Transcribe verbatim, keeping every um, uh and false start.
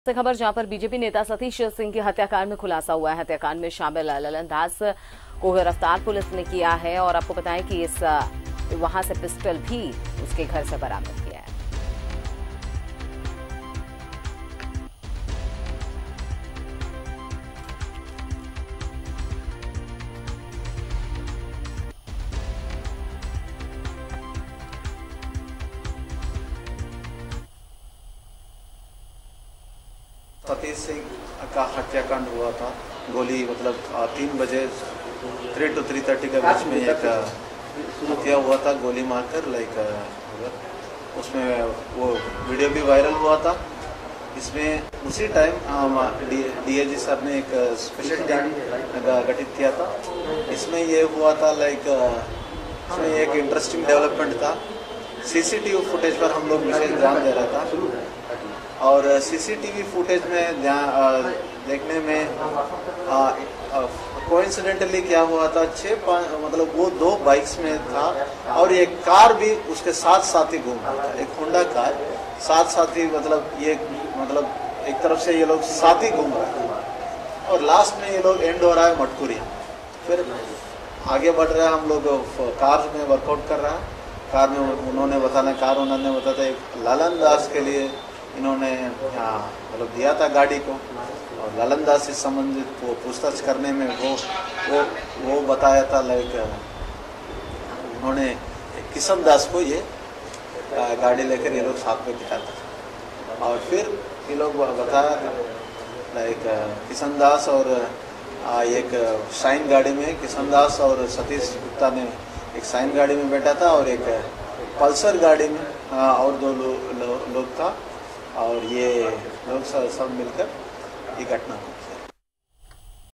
से खबर जहां पर बीजेपी नेता सतीश सिंह की हत्याकांड में खुलासा हुआ है। हत्याकांड में शामिल ललन दास को गिरफ्तार पुलिस ने किया है और आपको बताएं कि इस वहां से पिस्टल भी उसके घर से बरामद किया है। सतीश सिंह का हत्याकांड हुआ था। गोली मतलब तीन बजे थ्री टू थ्री थर्टी के बीच में एक हत्या हुआ था गोली मारकर। लाइक उसमें वो वीडियो भी वायरल हुआ था। इसमें उसी टाइम डीआईजी सर ने एक स्पेशल टीम गठित किया था। इसमें ये हुआ था लाइक इसमें एक इंटरेस्टिंग डेवलपमेंट था। सीसीटीवी फुटेज पर हम लोग विशेष ध्यान दे रहा था और सीसीटीवी फुटेज में ध्यान देखने में कोइंसिडेंटली क्या हुआ था, छः मतलब वो दो बाइक्स में था और एक कार भी उसके साथ साथ ही घूम रहा था। एक होंडा कार साथ साथ ही मतलब ये मतलब एक तरफ से ये लोग साथ ही घूम रहे हैं और लास्ट में ये लोग एंड हो रहा है मटकुरिया। फिर आगे बढ़ रहा है, हम लोग कार में वर्कआउट कर रहा है। कार में उन्होंने बताना कार उन्होंने बताया एक ललन दास के लिए इन्होंने मतलब दिया था गाड़ी को और ललन दास से संबंधित वो पूछताछ करने में वो वो वो बताया था लाइक उन्होंने किशन दास को ये गाड़ी लेकर ये लोग साथ में बिठाया था और फिर ये लोग बताया था लाइक किशन दास और एक शाइन गाड़ी में किशन दास और सतीश गुप्ता ने एक शाइन गाड़ी में बैठा था और एक पल्सर गाड़ी में और दो लोग लो, लो, था और ये लोग सब मिलकर ये घटना हुई।